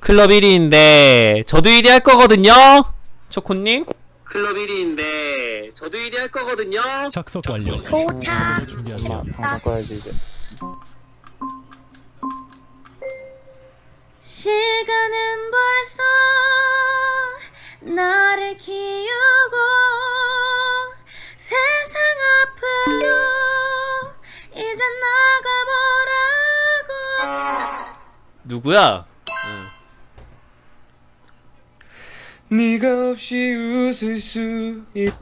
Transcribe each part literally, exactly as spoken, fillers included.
클럽 일 위인데 저도 일 위 할 거거든요. 초코님. 클럽 일 위인데 저도 일 위 할 거거든요. 작석 완료. 도착. 방송 꺼야지 이제. 시간은 벌써 나를 키우고 세상 앞으로 이제 나가보라고. 누구야? 응. 네가 없이 웃을 수 있...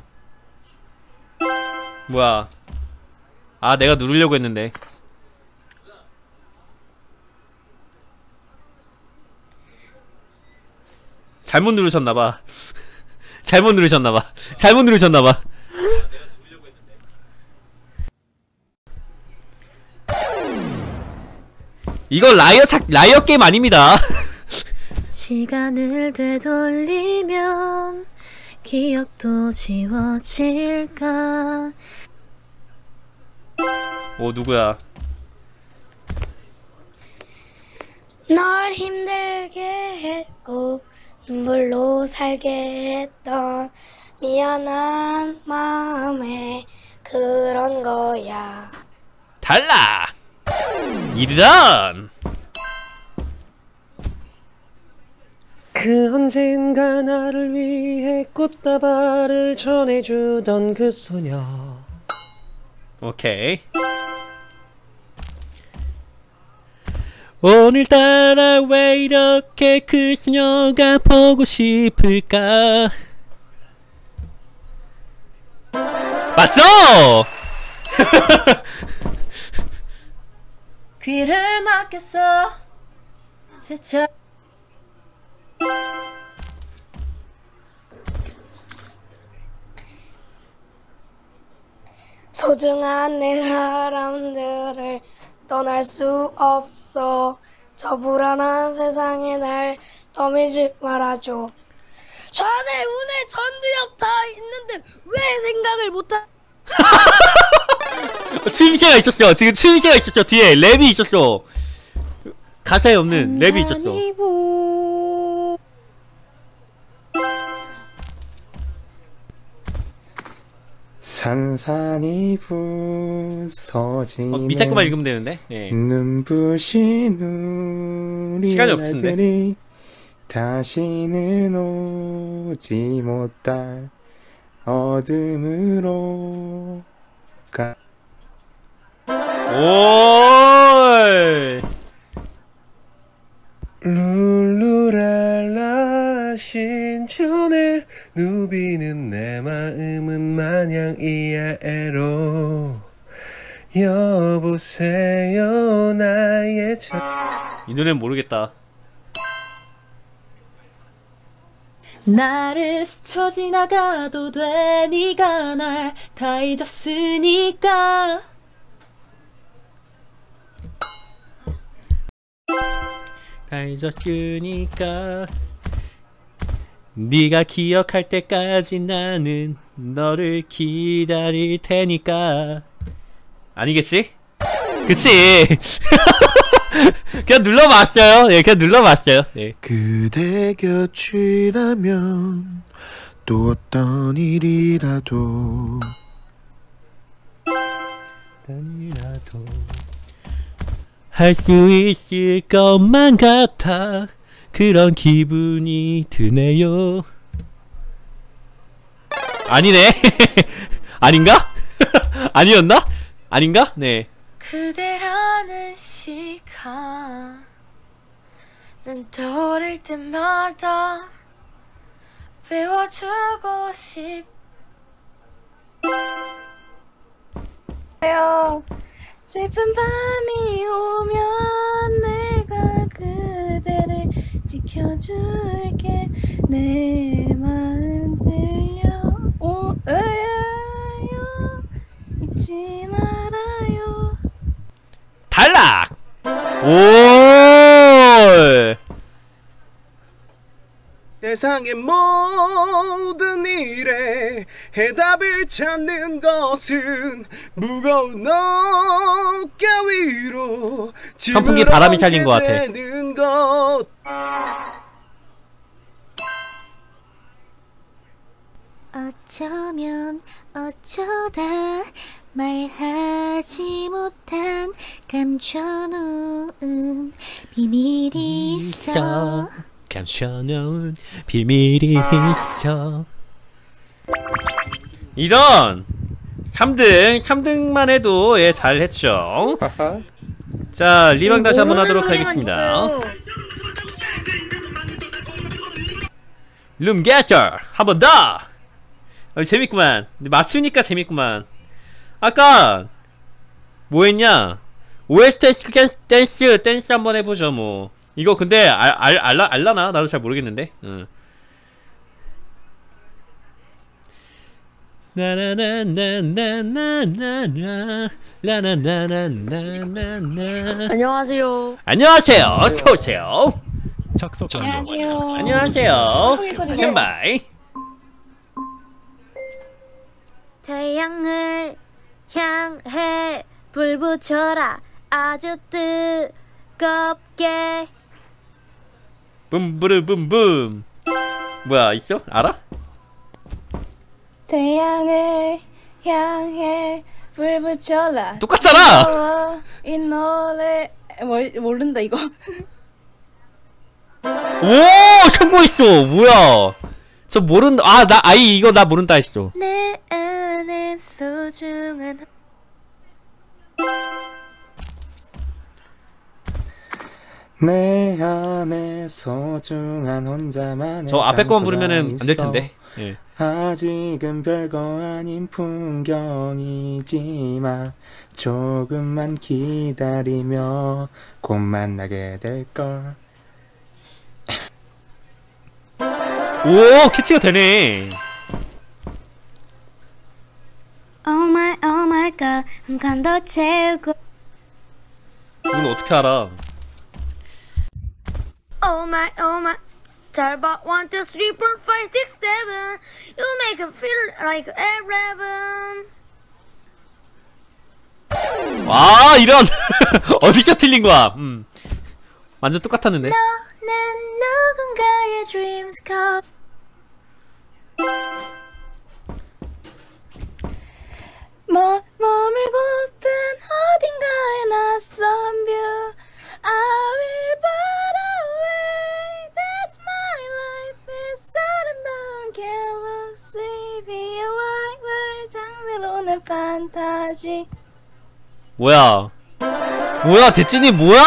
뭐야? 아, 내가 누르려고 했는데. 잘못 누르셨나봐. 잘못 누르셨나봐. 잘못 누르셨나봐. 이거 라이어 착, 라이어 게임 아닙니다. 시간을 되돌리면 기억도 지워질까. 오, 누구야? 널 힘들게 했고 눈물로 살게 했던 미안한 마음에 그런 거야. 달라! 이런! 그 언젠가 나를 위해 꽃다발을 전해주던 그 소녀. 오케이. 오늘따라 왜 이렇게 그 소녀가 보고 싶을까? 맞죠? 귀를 막혔어 진짜. 소중한 내 사람들을 떠날 수 없어. 저 불안한 세상에 날 떠밀지 말아줘. 전에 운에 전두엽 다 있는데 왜 생각을 못하... 춤새가 있었어. 지금 춤새가 있었어. 뒤에 랩이 있었어. 가사에 없는 랩이 있었어. 산산이 부서지네. 어, 밑에 거만 읽으면 되는데. 네. 눈부신 우리 시간이 없는데. 날들이 다시는 오지 못할 어둠으로 가. 오이. 룰루랄라 신촌을 누비는 내 마음은 마냥 이하에로. 여보세요 나의 첫. 이 노래는 모르겠다. 나를 스쳐 지나가도 돼. 네가 날 다 잊었으니까. 다 잊었으니까. 네가 기억할 때까지 나는 너를 기다릴 테니까. 아니겠지? 그치? 그냥 눌러봤어요. 예, 그냥 눌러봤어요. 예. 그대 곁이라면 또 어떤 일이라도 단이라도 할 수 있을 것만 같아. 그런 기분이 드네요. 아니네. 아닌가? 아니었나? 아닌가? 네. 그대라는 시간 난 떠오를 때마다 외워주고 싶. 슬픈 밤이 오면 내가 그대를 지켜줄게. 내 마음 들려오아요. 잊지 말아요. 탈락! 오! 세상의 모든 일에 해답을 찾는 것은 무거운 어깨 위로 선풍기 바람이 살린 것 같아. 되는 것. 어쩌면 어쩌다 말하지 못한 감춰놓은 비밀이 있어. 감춰놓은 비밀이 있어. 이런 삼 등 삼 등만 해도 예 잘했죠. 자 리방 다시 한번 하도록 하겠습니다. 룸게서 한번 더. 어, 재밌구만. 맞추니까 재밌구만. 아까 뭐 했냐? 오에스 댄스 댄스 댄스 한번 해보죠 뭐. 이거 근데 알, 알, 알라, 알라나? 나도 잘 모르겠는데. 응. 나나나나나나나나 라나나나나나나. 안녕하세요. 안녕하세요. 어서 오세요. 착석 안녕하세요. 안녕하세요. 스탠바이. 태양을 향해 불 붙여라 아주 뜨겁게. 붐부르 붐붐. 뭐야 있어? 알아? 태양을 향해 불 붙여라. 똑같잖아. 어, 이 노래 뭐, 모른다 이거. 오 성공했어. 뭐야? 저 모른다. 아 나 아이 이거 나 모른다 했어. 내 안에 소중한 내 안에 소중한 혼자만의 저 앞에 거만 장소가 부르면은 안 될 있어. 텐데. 예. 아직은 별거 아닌 풍경이지만 조금만 기다리며 곧 만나게 될걸. 오 캐치가 되네. Oh my, oh my god. 한 칸 더 채우고. 이건 어떻게 알아? Oh my, oh my. 잘 봐. one, two, three, four, five, six, seven. You make it feel like eleven. 아 이런 어디서 틀린 거야? 음 완전 똑같았는데. 너는 누군가의 dreams come. 머, 머물고픈 어딘가의 낯선 view. I will far away. That's my life. It's 아름다운 갤럭시. 비의 와이를 장르로는 판타지. 뭐야? 뭐야 대찐이 뭐야?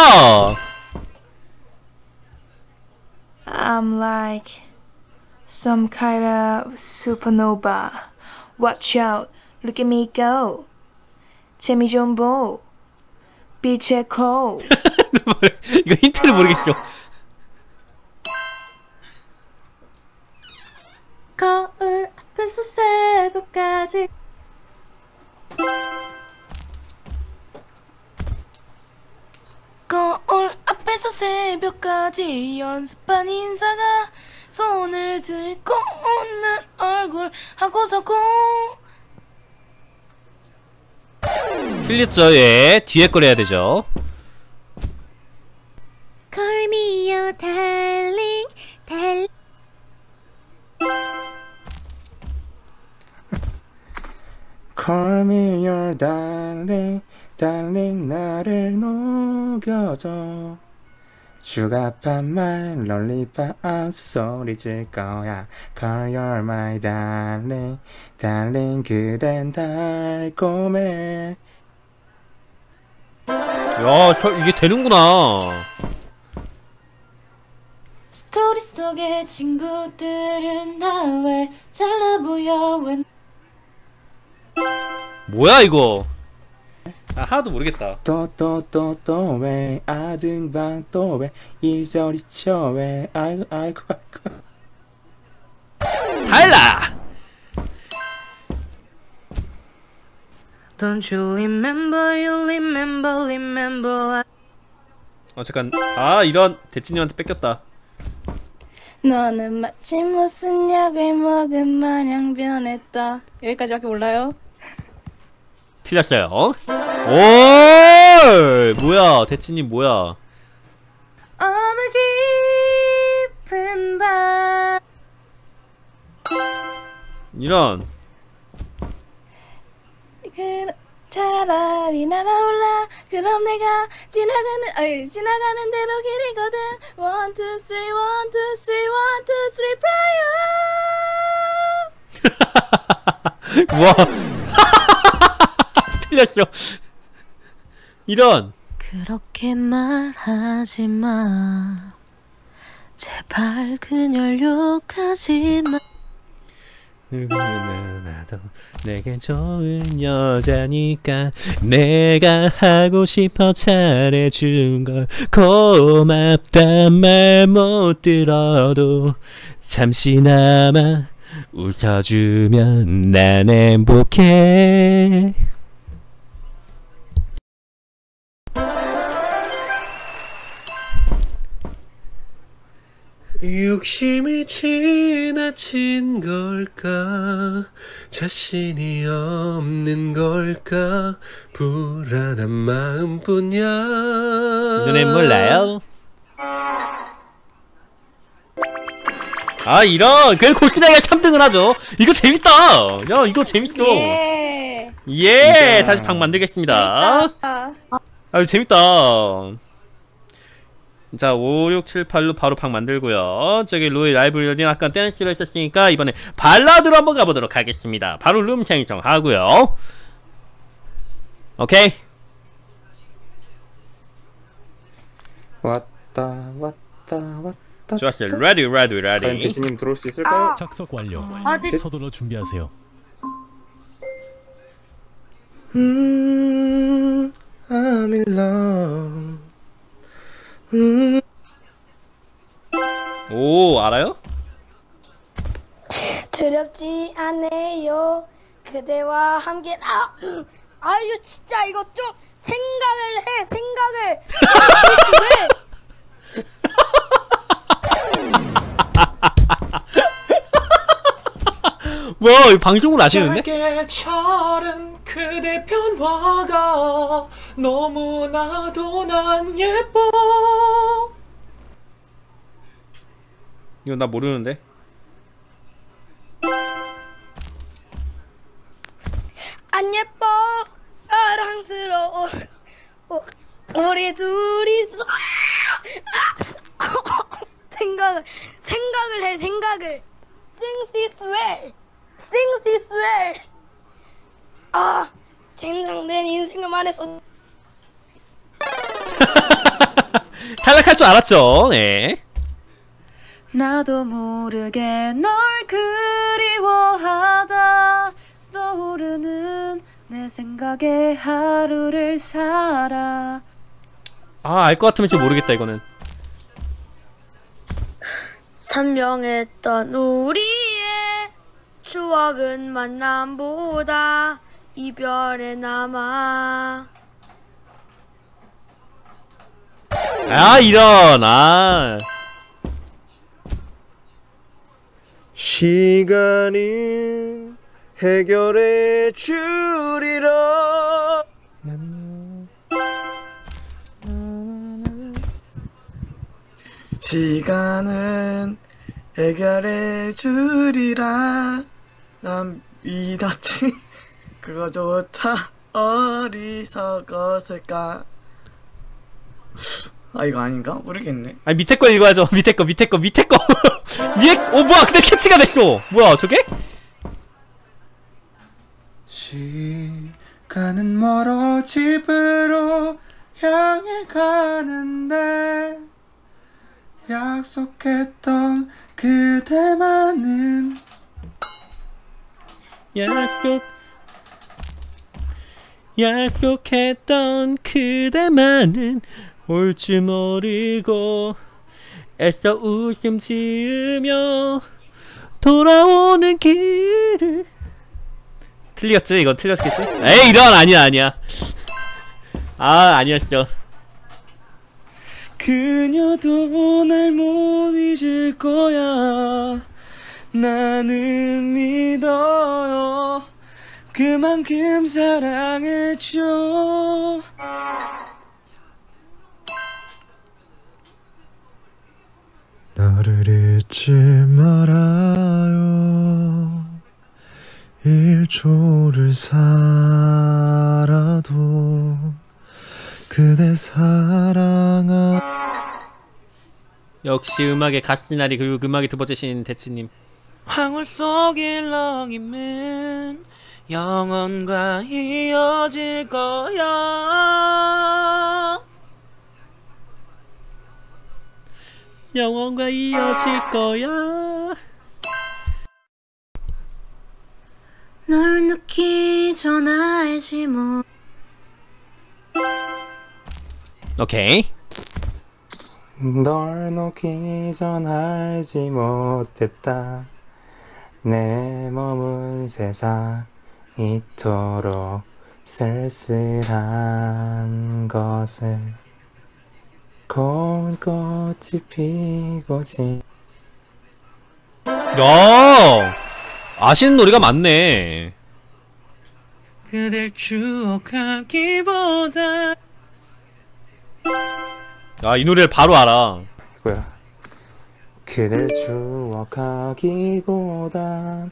I'm like some kind of supernova. Watch out, look at me go. 재미 좀 보. 빛의 코. 이거 힌트를 모르겠어. 거울 앞에서 새벽까지. 거울 앞에서 새벽까지 연습한 인사가 손을 들고 웃는 얼굴 하고 서고. 틀렸죠? 예 뒤에 걸 해야 되죠. Call me your darling, darling. Call me your darling, darling 나를 녹여줘. 슈가팝 말 롤리팝 소리 질 거야. Call you my darling, darling 그댄 달콤해. 야 저, 이게 되는구나. 스토리 속의 친구들은 다 왜 잘나 보여. 왜 뭐야 이거? 아 하나도 모르겠다. 또 또 또 또 왜 아등방 또 왜 이 소리 쳐 왜 아이고 아이고 아이고. 달라. Don't you remember, you remember, remember. 어 잠깐. 아 이런 대찐님한테 뺏겼다. 너는 마치 무슨 약을 먹은 마냥 변했다. 여기까지밖에 몰라요. 틀렸어요. 오 뭐야 대찐님 뭐야? 어느 깊은 밤. 이런. 그 차라리 날아올라. 그럼 내가 지나가는 아니 지나가는 대로 길이거든. One two three one two three one two three prayer. 와. 틀렸어. 이런. 그렇게 말하지 마. 제발 그녀를 욕하지 마. 나도 내게 좋은 여자니까 내가 하고 싶어 잘해준 걸 고맙단 말 못 들어도 잠시나마 웃어주면 난 행복해. 욕심이 지나친 걸까 자신이 없는 걸까 불안한 마음뿐이야. 눈엔 몰라요. 아 이런. 그래도 골신아이가 삼 등을 하죠. 이거 재밌다. 야 이거 재밌어. 예. 예. 다시 방 만들겠습니다. 아, 아유 재밌다. 자 오, 육, 칠, 팔로 바로 방 만들고요. 저기 로이 라이브러리는 아까 댄스를 했었으니까 이번에 발라드로 한번 가보도록 하겠습니다. 바로 룸 생성하고요. 오케이. 왔다 왔다 왔다. 좋았어요. 레디 레디 과연 레디. 대지님 들어올 수 있을까요? 작석 완료. 아, 네. 서둘러 준비하세요. 음, I'm in love. 음. 오 알아요? 두렵지 않네요. 그대와 함께 아, 음. 아유 진짜 이거 좀 생각을 해 생각을. 와 이거 방송을 아시는데? 차른 그대 변화가 너무나도 난 예뻐. 이거 나 모르는데? 안 예뻐 사랑스러워 어, 우리 둘이서 생각을 생각을 해 생각을. Things is well Things is well. 아 젠장된 인생을 말해서 탈락할 줄 알았죠. 네. 나도 모르게 널 그리워하다 떠오르는 내 생각에 하루를 살아. 아 알 것 같으면 지금 모르겠다 이거는. 선명했던 우리의 추억은 만남보다 이별에 남아. 아 이런. 아 시간이 해결해 주리라. 시간은 해결해 주리라. 난 믿었지. 그거조차 어리석었을까. 아 이거 아닌가? 모르겠네. 아니 밑에 거 읽어야죠. 밑에 거 밑에 거 밑에 거. 위에 어 뭐야 근데 캐치가 됐어. 뭐야 저게? 시간은 멀어 집으로 향해 가는데 약속했던 그대만은 약속 약속했던 그대만은 올 줄 모르고 애써 웃음 지으며 돌아오는 길을. 틀렸지? 이건 틀렸겠지? 에이 이런 아니야 아니야. 아 아니었어. 그녀도 날 못 잊을 거야. 나는 믿어요. 그만큼 사랑해줘. 나를 잊지 말아요. 하루를 살아도 그대 사랑하. 역시 음악의 가시나리 그리고 음악의 두 번째 신 대치님. 황홀 속 일렁임은 영원과 이어질 거야. 영원과 이어질 거야. 널 놓기 전 알지 못. 오케이. 널 놓기 전 알지 못했다. 내 머문 세상 이토록 쓸쓸한 것을. 고운 꽃이 피고 지. 야, 아시는 노래가 많네. 그댈 추억하기보다. 아, 이 노래를 바로 알아. 뭐야? 그댈 추억하기보단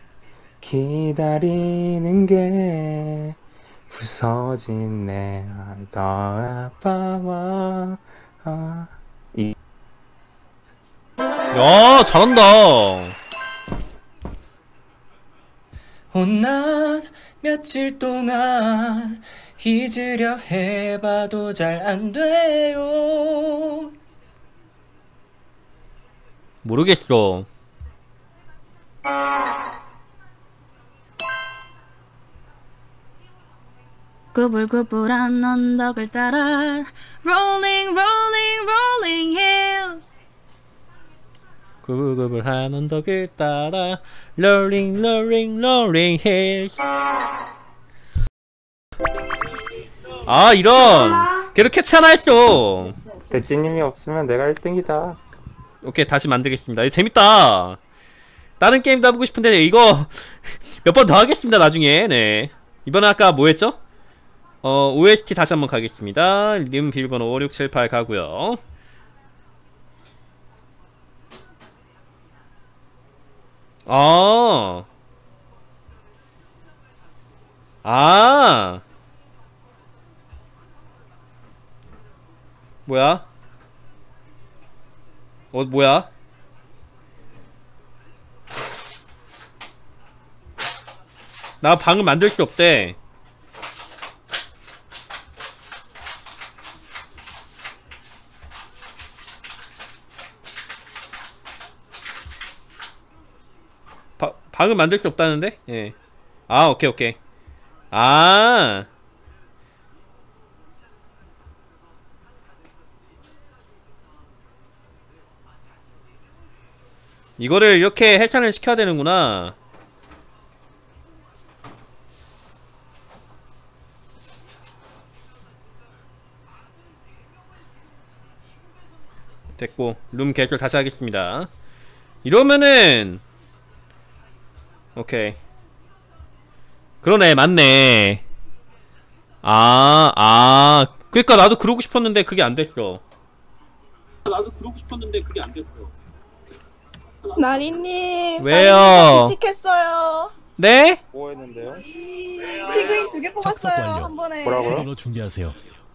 기다리는 게 부서진 내 더 아파와. 아, 이. 야, 잘한다. 혼난 며칠 동안 잊으려 해봐도 잘 안 돼요. 모르겠어. 구불구불한 언덕을 따라 Rolling rolling rolling hills. 구불구불한 언덕을 따라 Rolling rolling rolling hills. 아, 이런. 걔도 캐치 하나 했어. 대찌님이 없으면 내가 일 등이다. 오케이, 다시 만들겠습니다. 이거 재밌다. 다른 게임도 해보고 싶은데 이거 몇 번 더 하겠습니다, 나중에. 네. 이번에 아까 뭐 했죠? 어, 오에스티 다시 한번 가겠습니다. 님 비밀번호 오육칠팔 가고요. 아. 아. 뭐야? 어, 뭐야? 나 방을 만들 수 없대. 바, 방을 만들 수 없다는데? 예. 아, 오케이, 오케이. 아. 이거를 이렇게 해산을 시켜야 되는구나. 됐고, 룸 개설 다시 하겠습니다. 이러면은 오케이. 그러네, 맞네. 아, 아, 그니까 나도 그러고 싶었는데 그게 안 됐어. 나도 그러고 싶었는데 그게 안 됐어. 나리님. 왜요? 틱했어요. 네? 뭐 했는데요? 티그인 두 개 뽑았어요 한 번에. 뭐라고요? 중계하세요.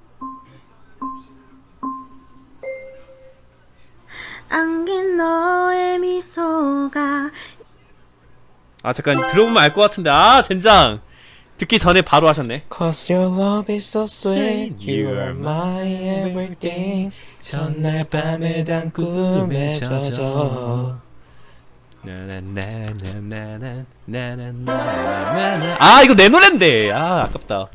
안긴 너의 미소가. 아, 잠깐 들어보면 알 것 같은데. 아, 젠장. 듣기 전에 바로 하셨네. Cause your love is so sweet. You are my everything. 전날 밤에 단 꿈에 젖어. 아, 이거 내 노랜데. 아, 아깝다.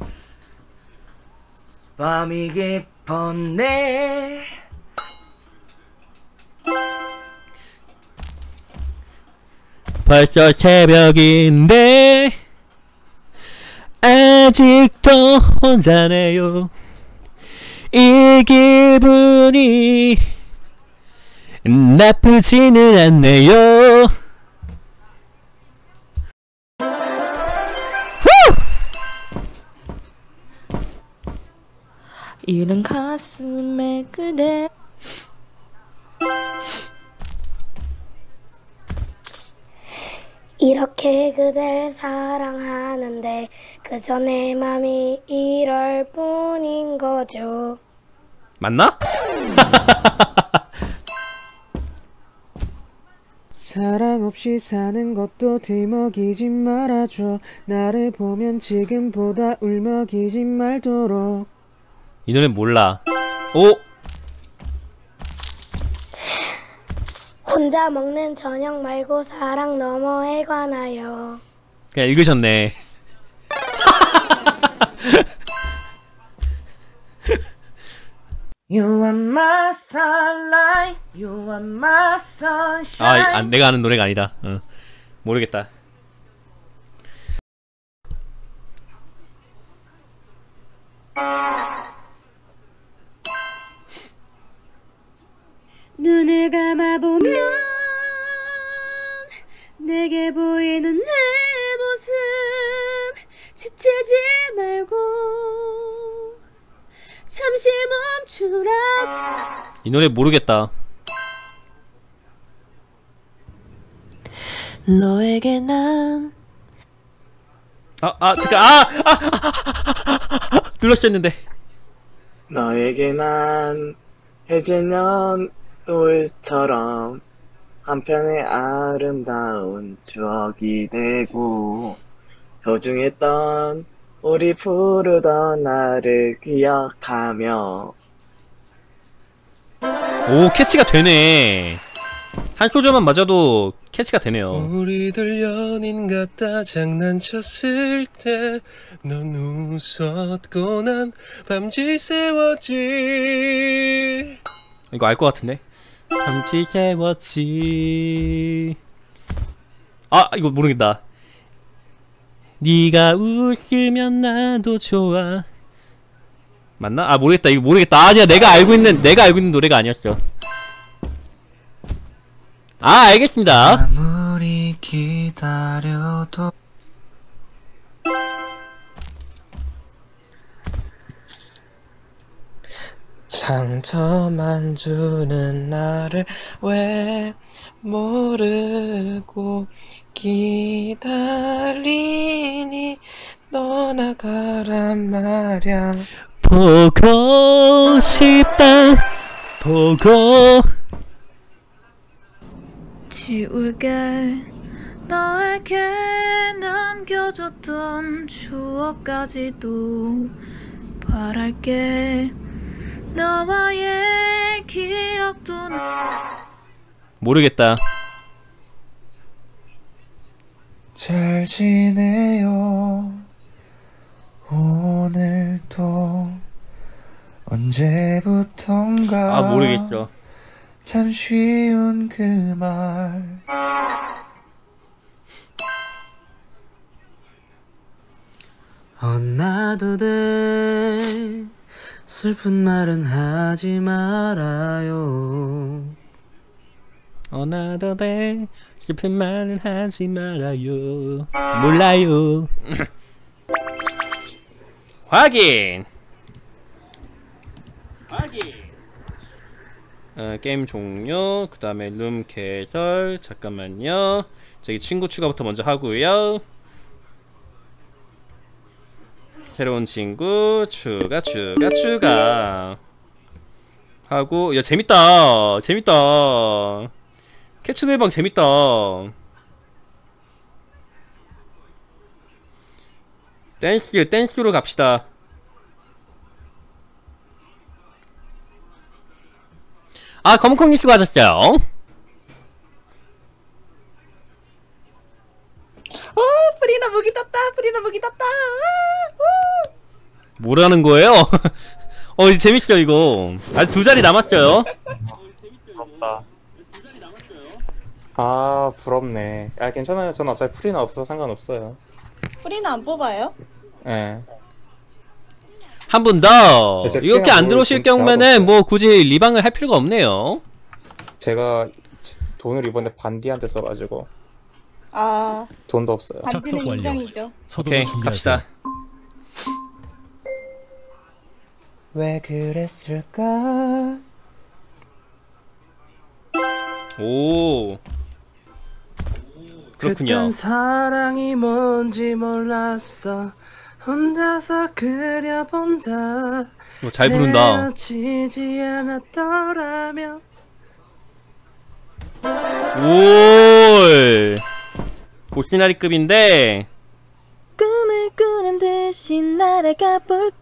밤이 깊었네. 벌써 새벽인데 아직도 혼자네요. 이 기분이 나쁘지는 않네요. 이른 가슴에 그대. 이렇게 그댈 사랑하는데 그저 내 맘이 이럴 뿐인 거죠. 맞나? 사랑 없이 사는 것도 들먹이지 말아줘. 나를 보면 지금보다 울먹이지 말도록. 이 노래 몰라. 오! 혼자 먹는 저녁 말고 사랑 너머에 관하여. 그냥 읽으셨네. You are my starlight, you are my sunshine. 아, 아 내가 아는 노래가 아니다. 어. 모르겠다. 눈을 감아보면 내게 보이는 내 모습 지치지 말고 잠시 멈추라. 이 노래 모르겠다. 너에게 난 아, 아, 잠깐, 아! 아! 아! 아! 아! 눌렀어 했는데. 너에게 난 해질녘 노을처럼 한편의 아름다운 추억이 되고 소중했던 우리 부르던 나를 기억하며. 오, 캐치가 되네. 한 소절만 맞아도 캐치가 되네요. 우리들 연인 같다 장난쳤을 때 넌 웃었고 난 밤지 새웠지. 이거 알 것 같은데? 밤지 새웠지. 아, 이거 모르겠다. 네가 웃으면 나도 좋아. 맞나? 아, 모르겠다. 이거 모르겠다. 아니야, 내가 알고 있는 내가 알고 있는 노래가 아니었어. 아, 알겠습니다. 아무리 기다려도 상처만 주는 나를 왜 모르고 기다리니 떠나가란 말야. 보고 싶다. 보고 지울게 너에게 남겨줬던 추억까지도 바랄게. 너와의 기억도 모르겠다. 잘 지내요. 오늘도 언제부턴가 아, 모르겠어. 참 쉬운 그 말. 혼나도 돼 슬픈 말은 하지 말아요. 어나더 데 슬픈 말은 하지 말아요. 몰라요. 확인. 확인. 어, 게임 종료. 그 다음에 룸 개설. 잠깐만요. 저기 친구 추가부터 먼저 하고요. 새로운 친구 추가 추가 추가 하고. 야, 재밌다. 재밌다. 캐치 노래방 재밌다. 댄스 댄스로 갑시다. 아, 검은콩님 수고하셨어요. 어, 프리나 무기 떴다. 프리나 무기 떴다. 아, 우. 뭐라는 거예요? 어, 이제 재밌어 이거. 아직 두 자리 남았어요. 부럽다. 아, 부럽네. 아, 괜찮아요. 저는 어차피 풀이나 없어서 상관없어요. 프리나 안 뽑아요? 예. 한 분 더. 이제 이렇게 안 들어오실 좀 경우에는 잘하고 뭐 굳이 리방을 할 필요가 없네요. 제가 돈을 이번에 반디한테 써가지고 아, 돈도 없어요. 반디는 인정이죠. 오케이, 갑시다. 왜 그랬을까? 오. 그렇군요. 그땐 사랑이 뭔지 몰랐어. 혼자서 그려본다. 어, 잘 부른다. 헤어지지 않았더라면. 올 보시나리급인데 꿈을 꾸는 듯이 날아가 볼.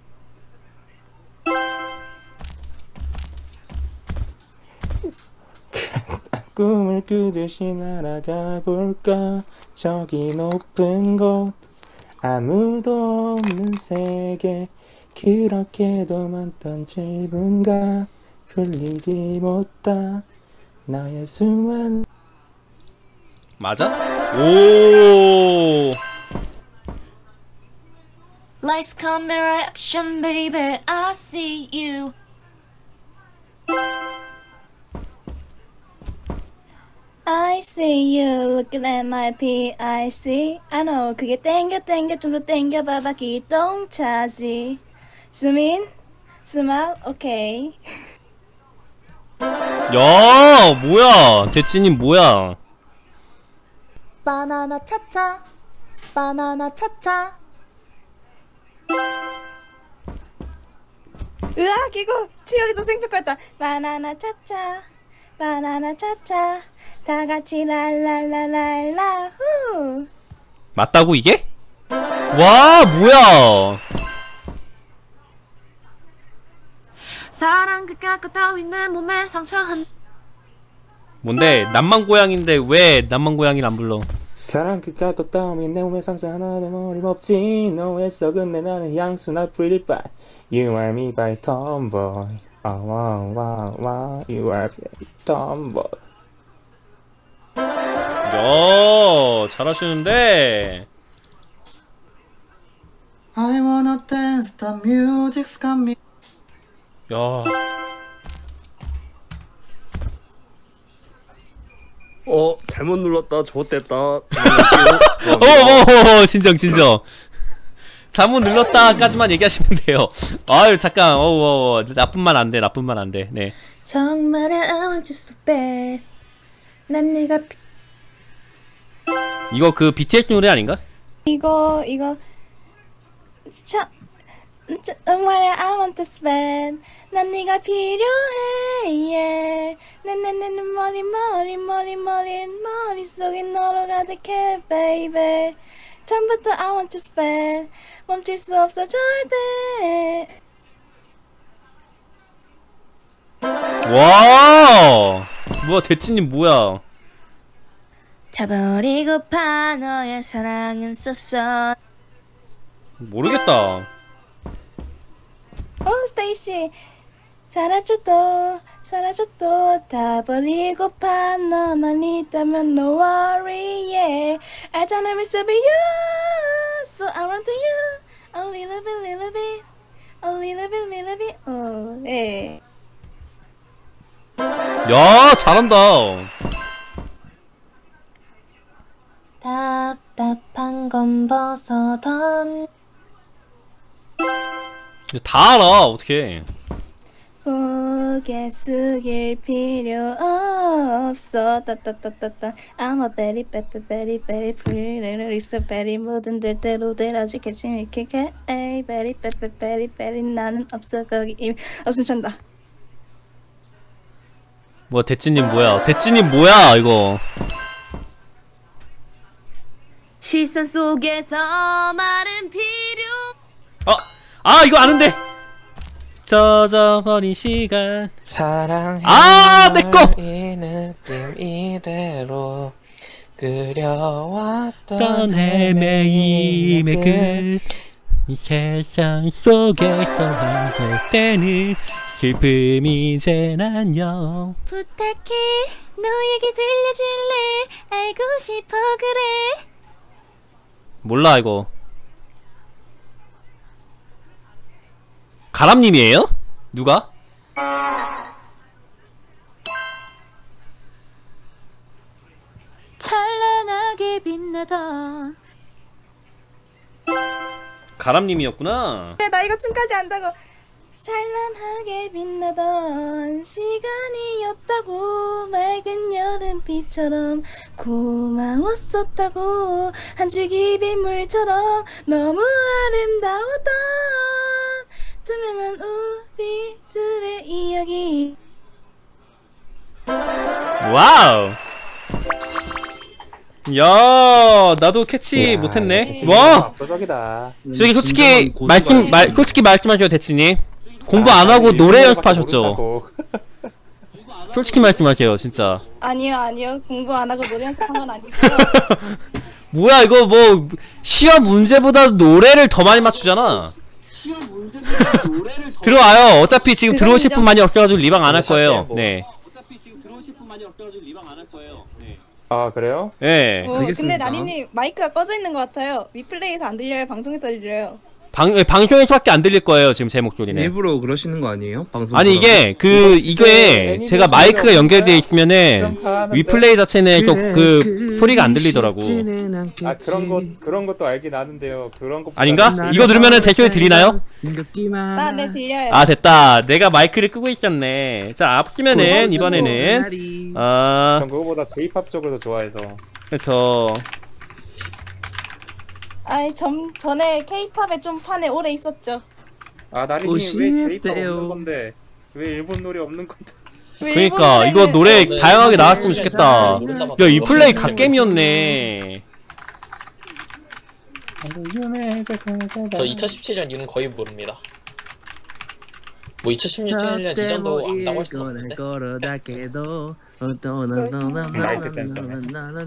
꿈을 꾸듯이 날아가 볼까. 저기 높은 곳 아무도 없는 세계. 그렇게도 많던 질문가 풀리지 못한 나의 수많은. 맞아? 오 Lights, camera, action, baby, I see you. I see you looking at my P I C. I know 그게 땡겨 땡겨 좀 더 땡겨봐봐 기똥차지. 수민? 수막? 오케이. 야 뭐야 대찌님 뭐야. 바나나 차차, 바나나 차차. 으악 이거 치열이 동생 평가했다. 바나나 차차 바나나 차차 다같이 랄랄랄랄라 후. 맞다고 이게? 와 뭐야. 사랑 그 깎아 따위 내 몸에 상처한. 뭔데 남만고양인데 왜 남만고양이를 안 불러. 사랑 그 갖고 따오면 내 몸에 상처 하나도 어림없지. 너의 썩은 내 나는 향수나 pretty boy. You are me by tomboy. Oh wow wow wow. You are very tomboy. 야 잘하시는데. I wanna dance, the music's got me. 야 어 잘못 눌렀다. 좋댔다. 어어어 어, 어, 진정 진정. 잘못 눌렀다까지만 얘기하시면 돼요. 아유 잠깐 어어 어, 나쁜 말 안 돼 나쁜 말 안 돼. 네. 정말 I want you so bad. 난 네가 피... 이거 그 비티에스 노래 아닌가? 이거 이거 참 정말 I want to spend. 난 네가 필요해 yeah. 나나나는 머리 머리 머리 머리 머릿속이 너로 가득해 baby. 처음부터 I want to spend. 멈출 수 없어 절대. 와 뭐야 대찌님 뭐야. 자버리고파 너의 사랑은 쏘쏘. 모르겠다. 어 스테이시 사라져도 사라져도 다 버리고파. 너만 있다면 no worry yeah. 알잖아 mister be you. So I run to you. A little bit little bit a little bit little bit oh 예. 야 잘한다. 답답한 건 벗어던. 다 알아 어떡해. 고개 숙일 필요 없어. 따따따따따 I'm a very very very very pretty so very 모든 될 대로 되라지 캐치미 캐캐 에이 very very very very 나는 없어 거기 이미 없음 찬다. 뭐 대찌님 뭐야 대찌님 뭐야 이거. 시선 속에서 마른 필요. 아, 아 이거 아는데. 젖어버린 시간. 사랑해. 아, 내 거. 이 느낌 이대로 그려왔던 어떤 헤매임의 끝. 이 세상 속에서 만날 때는 슬픔이 이젠 안녕. 부탁해 너에게 들려줄래. 알고 싶어 그래. 몰라 이거. 가람님이에요? 누가? 찬란하게 빛나던. 가람님이었구나. 그래 나 이거 춤까지 안다고. 찬란하게 빛나던 시간이었다고. 맑은 여름빛처럼 고마웠었다고. 한 줄기 빗물처럼 너무 아름다웠던 투명한 우리들의 이야기. 와우. 야, 나도 캐치 야, 못했네. 진짜 와, 압도적이다. 저기 솔직히 말씀 말 솔직히 말씀하셔요, 대치님. 공부 안 하고 노래 연습하셨죠? 솔직히 말씀하세요, 진짜. 아니요 아니요 공부 안 하고 노래 연습한 건 아니고요. 뭐야 이거 뭐 시험 문제보다 노래를 더 많이 맞추잖아. 시험 문제보다 노래를 더 들어와요. 어차피 지금 들어오실 분 많이 없어가지고 리방 안 할 거예요. 뭐. 네. 아 그래요? 네. 어, 근데 나리님 마이크가 꺼져 있는 것 같아요. 리플레이에서 안 들려요? 방송에서 들려요? 방 방송에서밖에 안 들릴 거예요. 지금 제 목소리는. 일부러 그러시는 거 아니에요? 방송 아니 이게 그 이게 제가 마이크가 연결되어 있으면은 리플레이 자체는 그, 그 소리가 안 들리더라고. 아 그런 것 그런 것도 알긴 아는데요. 그런 것 아닌가? 이거 누르면은 제 소리 들리나요? 아, 네 들려요. 아 됐다. 내가 마이크를 끄고 있었네. 자 앞으면은 이번에는 아 전 그거보다 J-팝 쪽을 더 좋아해서. 그렇죠. 아이 전 전에 K-팝에 좀 판에 오래 있었죠. 아 나리님 왜 J-팝 없는 건데? 왜 일본 노래 없는 건데? 그러니까 이거 노래 다양하게 나왔으면 좋겠다. 야 이 플레이 갓겜이었네. 저 이천십칠 년 이후는 거의 모릅니다. 뭐 이천십칠 년 이 정도 안다고 할 수는 없는데. 나이트 댄서네.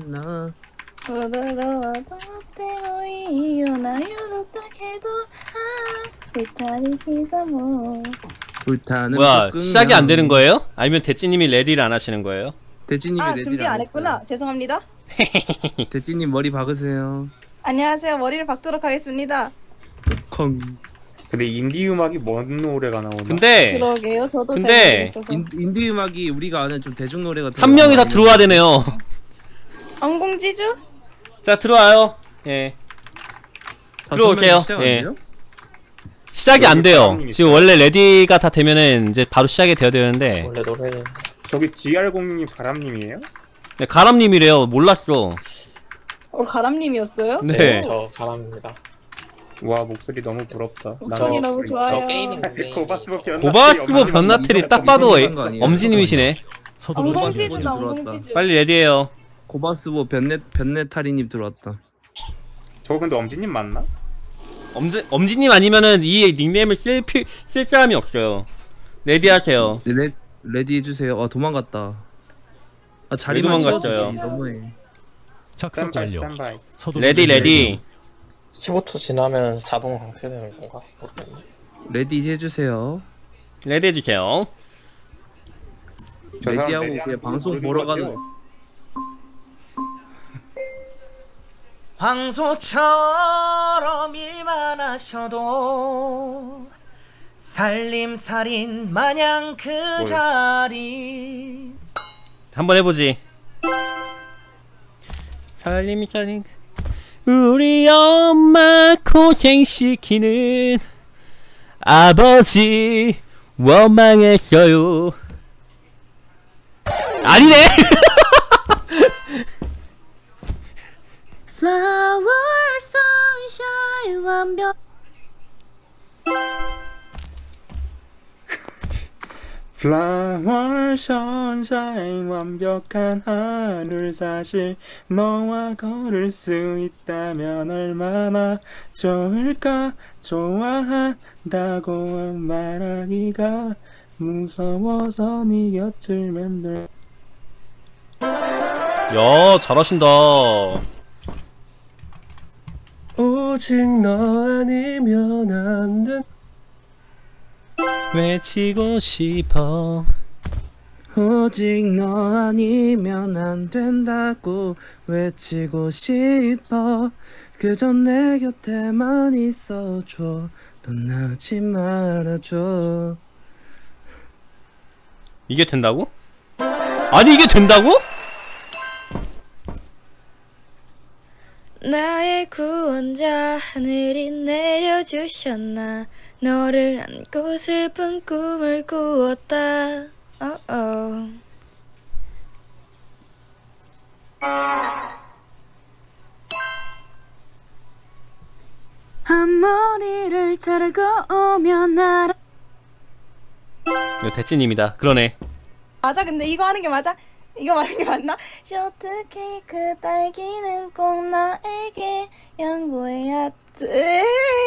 뭐야 시작이 안 되는 거예요? 아니면 대찌님이 레디를 안 하시는 거예요? 대찌님이 아 레디를 준비 안 안 했구나. 했어요. 죄송합니다. 대찌님 머리 박으세요. 안녕하세요. 머리를 박도록 하겠습니다. 콩. 근데 인디 음악이 뭔 노래가 나오나? 근데 그러게요. 저도 잘 근데 모르겠어서. 인, 인디 음악이 우리가 아는 좀 대중 노래 같은 한 명이 다 들어와야 되네요. 엉공지주? 자 들어와요. 예. 들어오세요. 예. 시작이 안 돼요. 지금 원래 레디가 다 되면은 이제 바로 시작이 되어야 되는데. 원래 노래 저기 지알공님 바람님이에요? 네, 가람님이래요. 몰랐어. 어 가람님이었어요? 네. 네, 저 가람입니다. 와 목소리 너무 부럽다. 목소리 나도 너무 좋아요. 저 게이밍 네. 고바스보 변 고바스보 변나트리 딱 봐도 엄지님이시네. 엉공지주다 엉공지주. 빨리 레디해요. 고바스보 변네 변네타리님 들어왔다. 저거 근데 엄지님 맞나? 엄지 엄지님 아니면은 이 닉네임을 쓸, 피, 쓸 사람이 없어요. 레디하세요. 네, 레 레디 해주세요. 아 도망갔다. 아 왜 자리만 도망갔어요? 채워주지. 너무해. 작성 스탠바이 완료. 스탠바이. 레디 레디. 십오 초 지나면 자동 강퇴되는 건가? 모르겠네. 레디 해주세요. 레디 해주세요. 저 사람 레디하고 레디하는 그냥 거 방송 모르는 보러 것 가는. 같아요. 황소처럼 일만 하셔도 살림살인 마냥 그 뭐야? 자리. 한번 해보지. 살림이 살림. 우리 엄마 고생시키는 아버지 원망했어요. 아니네. Flower sunshine 완벽. Flower sunshine 완벽한 하늘 사실 너와 걸을 수 있다면 얼마나 좋을까. 좋아한다고 말하기가 무서워서 네 곁을 맴돌. 야 잘하신다. 오직 너 아니면 안 된. 외치고 싶어. 오직 너 아니면 안 된다고 외치고 싶어. 그저 내 곁에만 있어줘. 떠나지 말아줘. 이게 된다고? 아니 이게 된다고? 나의 구원자 하늘이 내려주셨나. 너를 안고 슬픈 꿈을 꾸었다. 어어. 앞머리를 자르고 오면 알아. 이거 대치님이다. 그러네. 맞아. 근데 이거 하는 게 맞아? 이거 말하는 게 맞나? 쇼트 케이크 딸기는 꼭 나에게 양보해야 돼.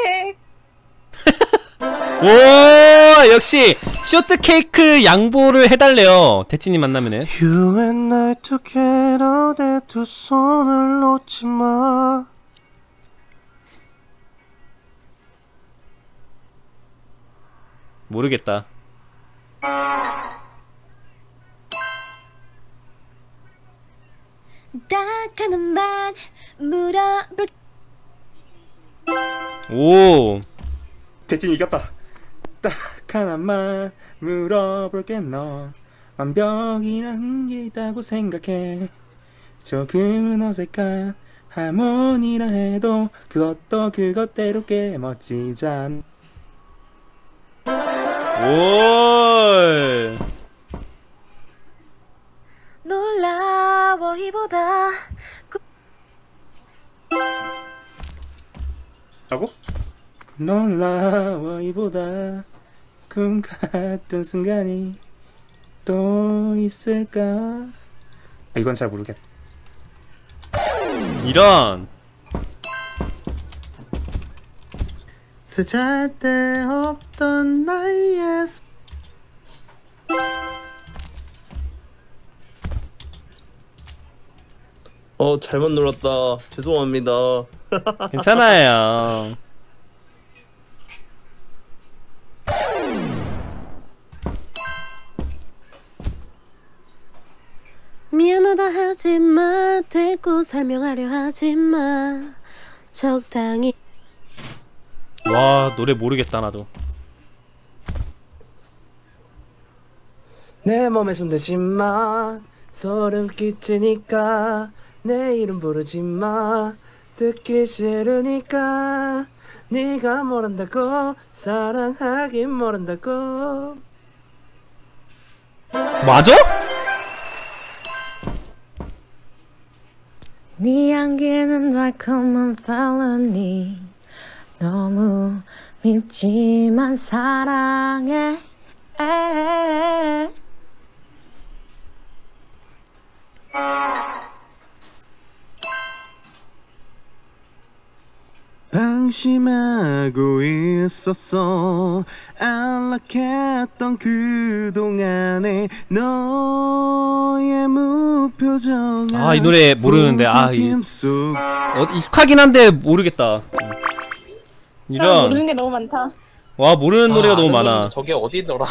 오, 역시 쇼트 케이크 양보를 해달래요. 대치님 만나면은. You and I together 내 두 손을 놓지 마. 모르겠다. 딱 하나만 물어볼. 오. 대진 이겼다. 딱 하나만 물어볼게. 너 완벽이란 게 있다고 생각해? 조금은 어색한 하모니라 해도 그것도 그것대로 꽤 멋지잖아. 오. 놀라워 이보다 라고? 놀라워 이보다 꿈 같은 순간이 또 있을까? 아, 이건 잘 모르겠다. 이런. 쓰잘데없던 나의 수... 어 잘못 눌렀다. 죄송합니다. 괜찮아요. 미안하다 하지마. 대꾸 설명하려 하지마. 적당히. 와, 노래 모르겠다 나도. 내 몸에 손대지 마. 소름 끼치니까. 내 이름 부르지 마. 듣기 싫으니까. 네가 뭘 한다고. 사랑하긴 뭘 한다고. 맞아? 네 향기는 달콤한 felony. 너무 밉지만 사랑해. 에에에에. 방심하고 있었어. 안락했던 그동안의 너의 무표정한 아, 이 노래 모르는데. 아, 이 어, 익숙하긴 한데 모르겠다. 사람 모르는 이런. 게 너무 많다. 와, 모르는 아, 노래가 너무 아는 많아. 노래는 저게 어디더라?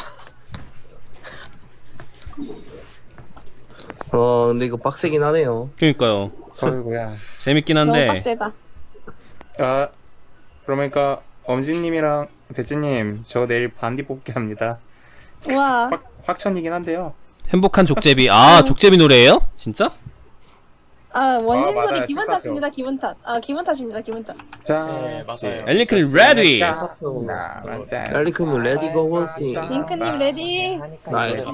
어 근데 이거 빡세긴 하네요. 그러니까요. 어이구야. 재밌긴 너무 한데. 빡세다. 아, 그러니까 엄진님이랑 대진님 저 내일 반디 뽑기 합니다. 우와. 확, 확천이긴 한데요. 행복한 족제비. 아, 족제비 노래예요? 진짜? 아 원신 아, 소리 맞아요. 기분 텍사스요. 탓입니다. 기분 탓. 아 기분 탓입니다. 기분 탓. 자, 네, 맞아요. 엘리클 레디. 엘리크님 레디 고 원싱. 링크님 레디. 네.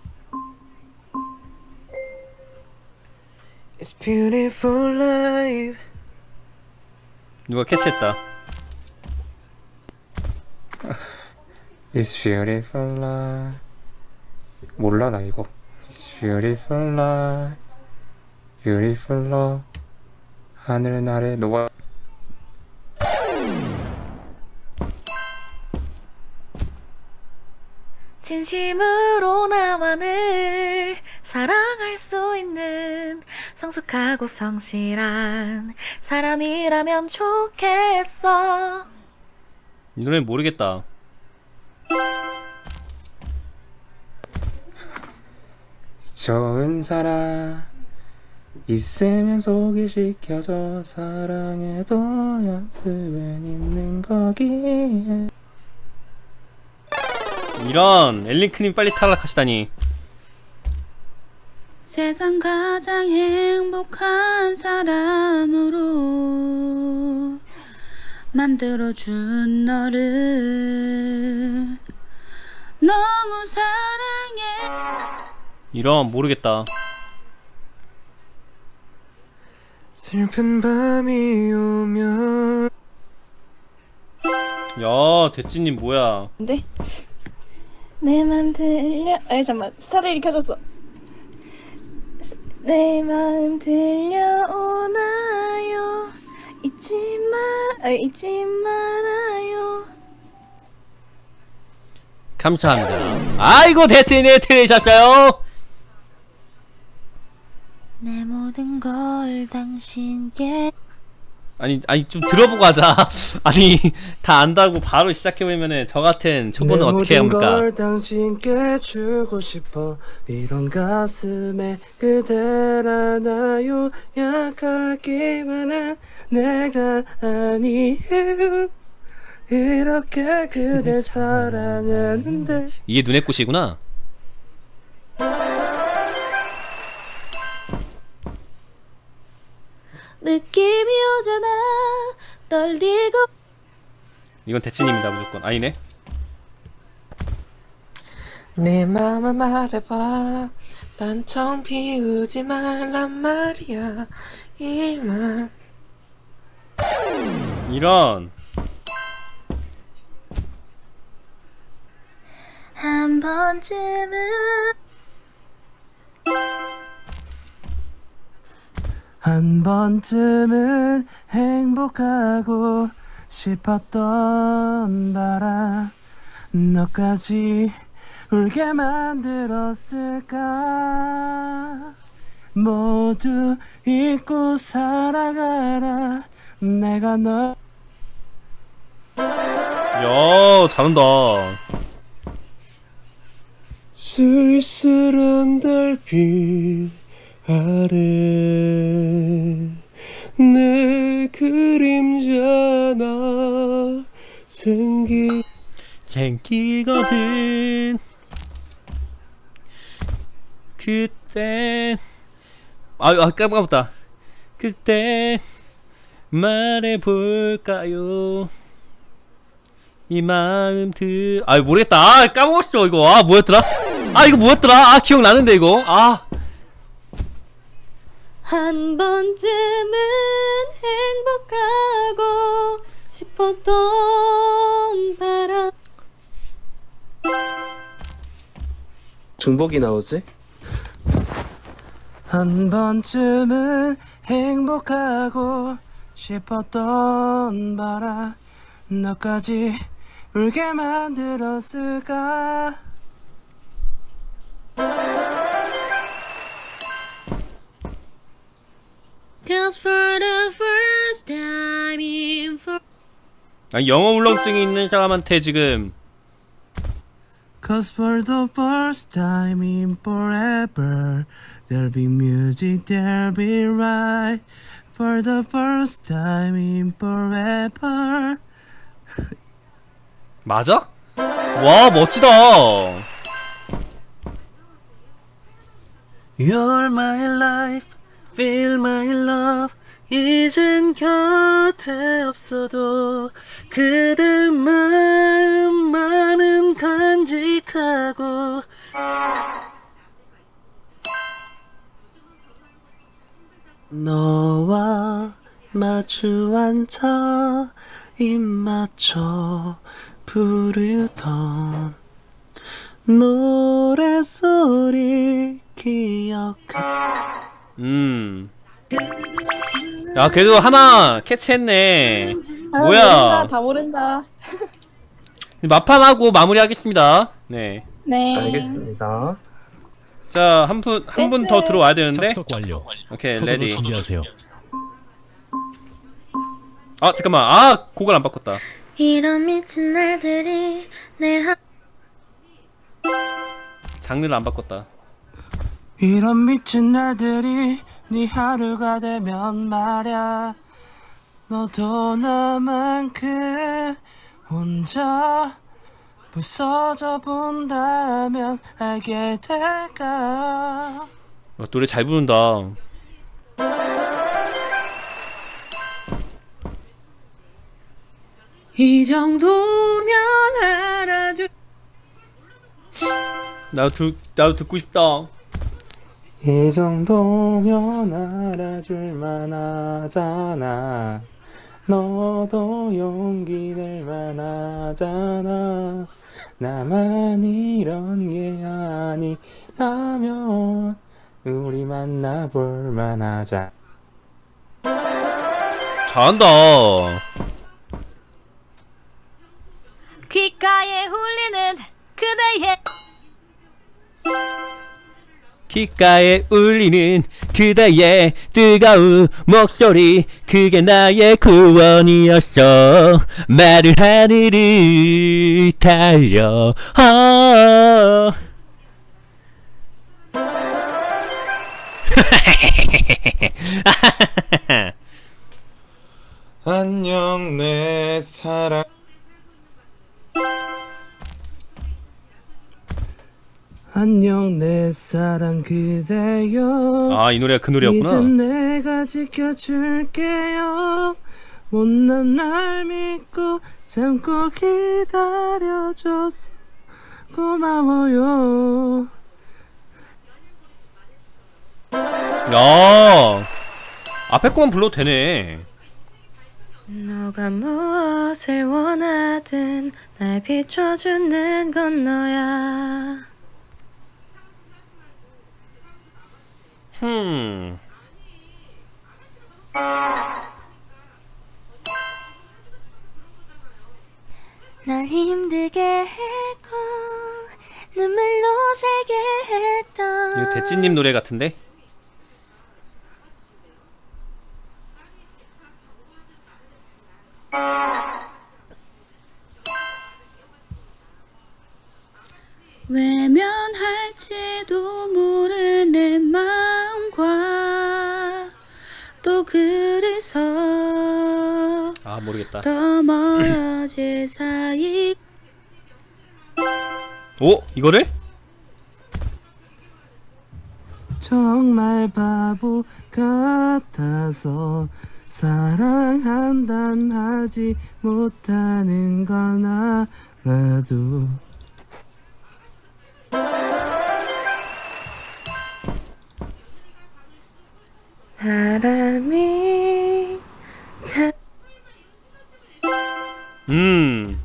It's beautiful life. 누가 캐치했다. It's beautiful life. 몰라 나 이거. It's beautiful life. Beautiful love. 하늘 아래 노아. 진심으로 나만을 사랑할 수 있는 성숙하고 성실한 사람이라면 좋겠어. 이 노래 모르겠다. 좋은 사람 있으면 소개시켜줘. 사랑해도 연습은 있는 거기에. 이런. 엘링크님 빨리 탈락하시다니. 세상 가장 행복한 사람으로 만들어준 너를 너무 사랑해. 이런 모르겠다. 슬픈 밤이 오면. 야 대찌님 뭐야? 근데 내 맘 들려. 아니 잠만 스타일이 켜졌어. 내 마음 들려오나요? 잊지 말, 아, 잊지 말아요. 감사합니다. 아이고 대찌님 들으셨어요? 내 모든 걸 당신께. 아니 아니 좀 들어보고 하자. 아니 다 안다고 바로 시작해버리면은 저 같은 초보는 어떻게 해야 합니까? 걸 당신께 주고 싶어. 이런 가슴에 그대라나요. 약하기만 한 내가 아니에요. 이렇게 그댈 사랑하는데. 이게 눈의 꽃이구나. 느낌이 오잖아 떨리고. 이건 대치님이다 무조건. 아니네. 내 맘을 말해봐. 단청 피우지 말란 말이야. 이만. 이런. 한 번쯤은 한 번쯤은 행복하고 싶었던 바람 너까지 울게 만들었을까. 모두 잊고 살아가라. 내가 너. 야 잘한다. 쓸쓸한 달빛 아래 내 그림자나 생기 생기거든. 그때 아, 아 까먹었다. 그때 말해볼까요? 이 마음 들... 아 모르겠다. 아 까먹었어 이거. 아 뭐였더라? 아 이거 뭐였더라? 아 기억나는데 이거. 아 한 번쯤은 행복하고 싶었던 바람. 중복이 나오지? 한 번쯤은 행복하고 싶었던 바람 너까지 울게 만들었을까. Cause for the first time in for... 아니 영어 울렁증이 있는 사람한테 지금 Cause for the first time in forever there'll be music, there'll be right. For the first time in forever. 맞아? 와 멋지다. You're my life, feel my love. 이젠 곁에 없어도 그대 마음만은 간직하고. 너와 마주 앉아 입 맞춰 부르던 노래소리 기억해. 음. 야 그래도 하나 캐치했네. 아, 뭐야? 모른다, 다 모른다. 마판하고 마무리하겠습니다. 네. 네. 알겠습니다. 자, 한 분 한 분 더 들어와야 되는데. 접속 완료. 오케이, 초도를 레디. 준비하세요. 아, 잠깐만. 아, 곡을 안 바꿨다. 이런 미친 날들이 내 하... 장르를 안 바꿨다. 이런 미친 날들이 네 하루가 되면 말야 너도 나만큼 혼자 부서져 본다면 알게 될까. 어, 노래 잘 부른다. 이 정도면 알아줘. 나도 두, 나도 듣고 싶다. 이 정도면 알아줄 만하잖아. 너도 용기 낼 만하잖아. 나만 이런 게 아니라면 우리 만나볼 만하자. 잘한다. 귓가에 울리는 그대의 귓가에 울리는 그대의 뜨거운 목소리, 그게 나의 구원이었어. 마른 하늘을 달려. 아. 안녕 내 사랑. 안녕 내 사랑 그대여. 아, 이 노래가 그 노래였구나. 이젠 내가 지켜줄게요. 못난 날 믿고 참고 기다려줘서 고마워요. 야, 앞에 거만 불러도 되네. 너가 무엇을 원하든 날 비춰주는 건 너야. 흠. 날 힘들게 했고 눈물로 살게 했던 이거 대찌님 노래 같은데? 외면할지도 모를 내 마음과 또 그래서 아, 모르겠다. 더 멀어질 사이. 오? 이거를? 정말 바보 같아서 사랑한단 하지 못하는 건 알아도 사람이 참 음.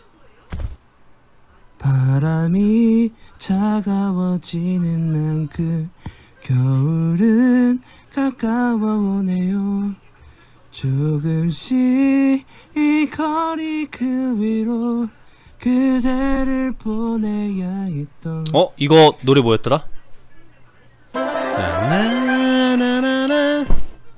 바람이 차가워지는 만큼 겨울은 가까워 오네요. 조금씩 이 거리 그 위로 그대를 보내야 했던. 어? 이거 노래 뭐였더라? 나나나나나.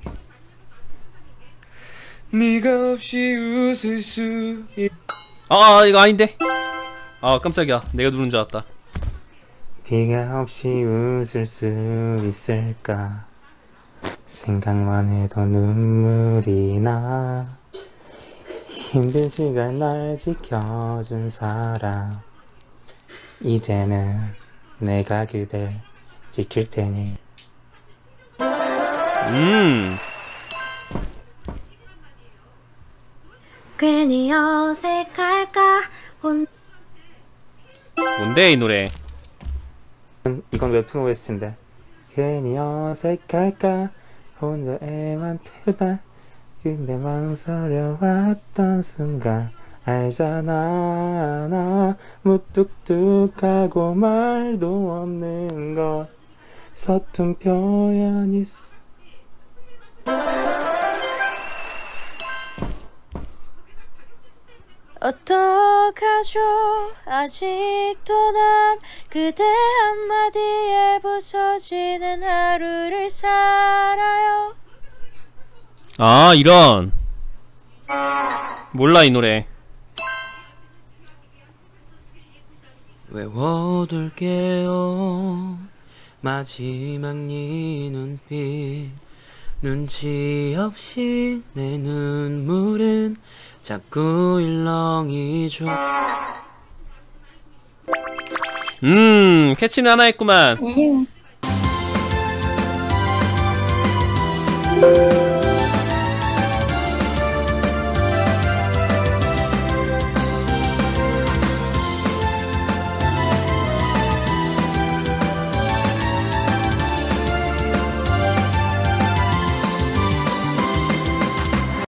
네가 없이 웃을 수 있... 아, 이거 아닌데? 아, 깜짝이야. 내가 누른 줄 알았다. 네가 없이 웃을 수 있을까? 생각만 해도 눈물이 나. 힘든 시간 날 지켜준 사람, 이제는 내가 그댈 지킬 테니. 음. 괜히 어색할까 혼... 뭔데 이 노래? 이건 웹툰 오에스티인데. 괜히 어색할까 혼자 애만 태우다 근데 망설여왔던 순간 알잖아 나 무뚝뚝하고 말도 없는 걸 서툰 표현이 어떡하죠 아직도 난 그대 한마디에 부서지는 하루를 살아요. 아, 이런. 몰라 이 노래. 외워둘게요 마지막 네 눈빛. 눈치 없이 내 눈물은 자꾸 일렁이죠. 음, 캐치는 하나 했구만. 음.